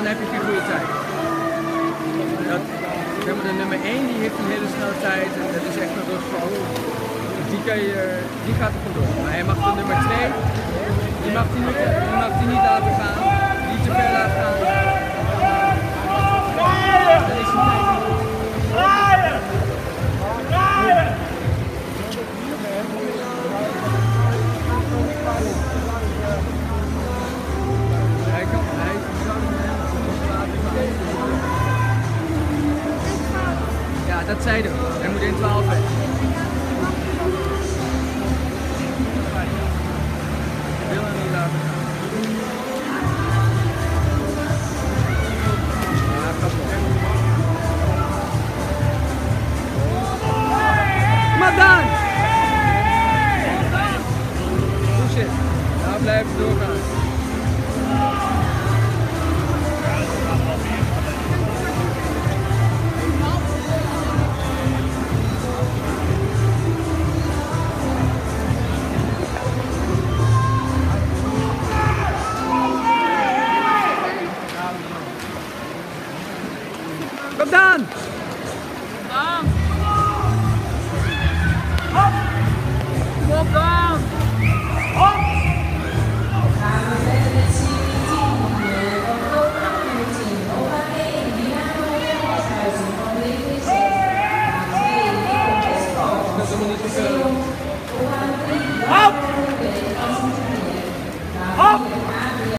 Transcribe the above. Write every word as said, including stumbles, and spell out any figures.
heb je geen goede tijd. Dat, zeg maar, de nummer één die heeft een hele snelle tijd en dat is echt een rustval. Die, kan je, die gaat er vandoor. Maar je mag de nummer twee, die mag die niet, die mag die niet laten gaan, niet te ver laten gaan. Dan is hij tijd. Hij kan, hij zou hem laten gaan. Ja, dat zei hij. Hij moet in twaalf weg. Ik wil hem niet laten gaan. Ja, gaat wel. Maar dan! Goed zit. Nou, blijven doorgaan.